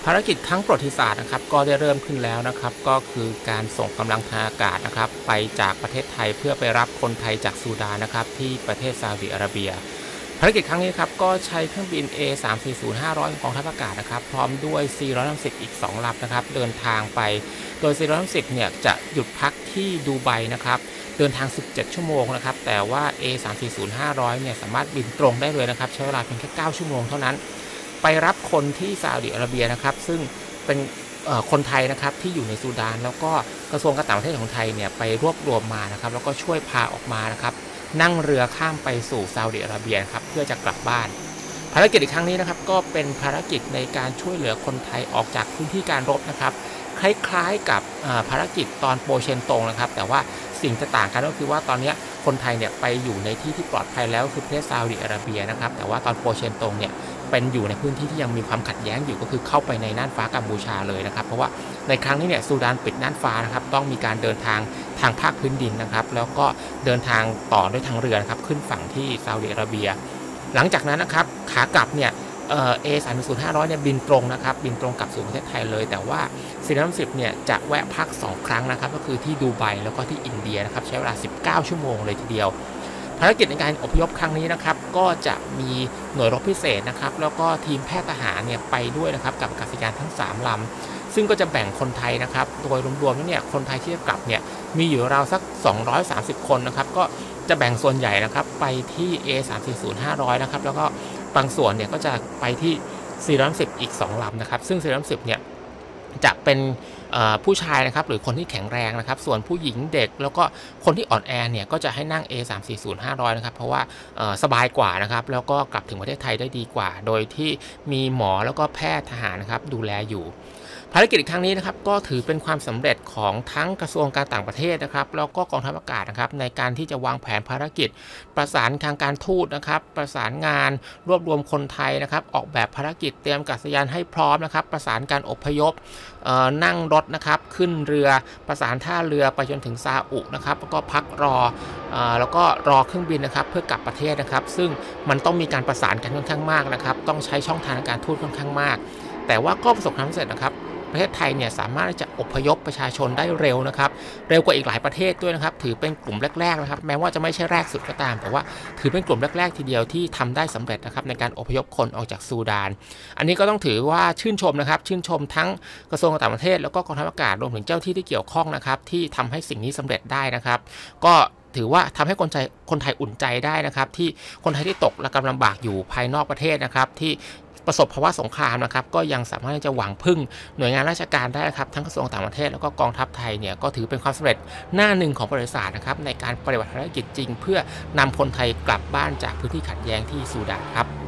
ภารกิจครั้งประวัติศาสตร์นะครับก็ได้เริ่มขึ้นแล้วนะครับก็คือการส่งกำลังทางอากาศนะครับไปจากประเทศไทยเพื่อไปรับคนไทยจากซูดานนะครับที่ประเทศซาอุดิอาระเบียภารกิจครั้งนี้ครับก็ใช้เครื่องบิน A340-500 ของกองทัพอากาศนะครับพร้อมด้วย C130 อีก2ลำนะครับเดินทางไปโดย C130 เนี่ยจะหยุดพักที่ดูไบนะครับเดินทาง17ชั่วโมงนะครับแต่ว่า A340-500 เนี่ยสามารถบินตรงได้เลยนะครับใช้เวลาเพียงแค่9ชั่วโมงเท่านั้นไปรับคนที่ซาอุดิอาระเบียนะครับซึ่งเป็นคนไทยนะครับที่อยู่ในซูดานแล้วก็กระทรวงการต่างประเทศของไทยเนี่ยไปรวบรวมมานะครับแล้วก็ช่วยพาออกมานะครับนั่งเรือข้ามไปสู่ซาอุดิอาระเบียครับเพื่อจะกลับบ้านภารกิจในครั้งนี้นะครับก็เป็นภารกิจในการช่วยเหลือคนไทยออกจากพื้นที่การรบนะครับคล้ายๆกับภารกิจตอนโปเชนตงนะครับแต่ว่าสิ่งที่ต่างกันก็คือว่าตอนนี้คนไทยเนี่ยไปอยู่ในที่ที่ปลอดภัยแล้วคือประเทศซาอุดิอาระเบียนะครับแต่ว่าตอนโปเชนตงเนี่ยเป็นอยู่ในพื้นที่ที่ยังมีความขัดแย้งอยู่ก็คือเข้าไปในน่านฟ้ากัมพูชาเลยนะครับเพราะว่าในครั้งนี้เนี่ยซูดานปิดน่านฟ้านะครับต้องมีการเดินทางทางภาคพื้นดินนะครับแล้วก็เดินทางต่อด้วยทางเรือนะครับขึ้นฝั่งที่ซาอุดิอาระเบียหลังจากนั้นนะครับขากลับเนี่ยA340-500 เนี่ยบินตรงนะครับบินตรงกลับสู่ประเทศไทยเลยแต่ว่าC130เนี่ยจะแวะพัก2ครั้งนะครับก็คือที่ดูไบแล้วก็ที่อินเดียนะครับใช้เวลา19ชั่วโมงเลยทีเดียวภารกิจในการอพยพครั้งนี้นะครับก็จะมีหน่วยรบพิเศษนะครับแล้วก็ทีมแพทย์ทหารเนี่ยไปด้วยนะครับกับอากาศยานทั้ง3ลำซึ่งก็จะแบ่งคนไทยนะครับโดยรวมๆแล้วเนี่ยคนไทยที่จะกลับเนี่ยมีอยู่ราวสัก230คนนะครับก็จะแบ่งส่วนใหญ่นะครับไปที่ A340-500 นะครับแล้วก็บางส่วนเนี่ยก็จะไปที่C130อีก2ลำนะครับซึ่งC130เนี่ยจะเป็นผู้ชายนะครับหรือคนที่แข็งแรงนะครับส่วนผู้หญิงเด็กแล้วก็คนที่อ่อนแอเนี่ยก็จะให้นั่ง A340-500 นะครับเพราะว่าสบายกว่านะครับแล้วก็กลับถึงประเทศไทยได้ดีกว่าโดยที่มีหมอแล้วก็แพทย์ทหารนะครับดูแลอยู่ภารกิจครั้งนี้นะครับก็ถือเป็นความสำเร็จของทั้งกระทรวงการต่างประเทศนะครับแล้วก็กองทัพอากาศนะครับในการที่จะวางแผนภารกิจประสานทางการทูตนะครับประสานงานรวบรวมคนไทยนะครับออกแบบภารกิจเตรียมอากาศยานให้พร้อมนะครับประสานการอพยพนั่งรถนะครับขึ้นเรือประสานท่าเรือไปจนถึงซาอุนะครับแล้วก็พักรอแล้วก็รอเครื่องบินนะครับเพื่อกลับประเทศนะครับซึ่งมันต้องมีการประสานกันค่อนข้างมากนะครับต้องใช้ช่องทางการทูตค่อนข้างมากแต่ว่าก็ประสบความสำเร็จนะครับประเทศไทยเนี่ยสามารถจะอพยพประชาชนได้เร็วนะครับเร็วกว่าอีกหลายประเทศด้วยนะครับถือเป็นกลุ่มแรกๆนะครับแม้ว่าจะไม่ใช่แรกสุดก็ตามแต่ว่าถือเป็นกลุ่มแรกๆทีเดียวที่ทำได้สำเร็จนะครับในการอพยพคนออกจากซูดานอันนี้ก็ต้องถือว่าชื่นชมนะครับชื่นชมทั้งกระทรวงการต่างประเทศแล้วก็กองทัพอากาศรวมถึงเจ้าที่ที่เกี่ยวข้องนะครับที่ทำให้สิ่งนี้สำเร็จได้นะครับก็ถือว่าทำให้คนไทยอุ่นใจได้นะครับที่คนไทยที่ตกและกำลังลำบากอยู่ภายนอกประเทศนะครับที่ประสบภาวะสงครามนะครับก็ยังสามารถจะหวังพึ่งหน่วยงานราชการได้ครับทั้งกระทรวงต่างประเทศแล้วก็กองทัพไทยเนี่ยก็ถือเป็นความสำเร็จหน้าหนึ่งของประวัติศาสตร์นะครับในการปฏิบัติภารกิจจริงเพื่อนำคนไทยกลับบ้านจากพื้นที่ขัดแย้งที่ซูดานครับ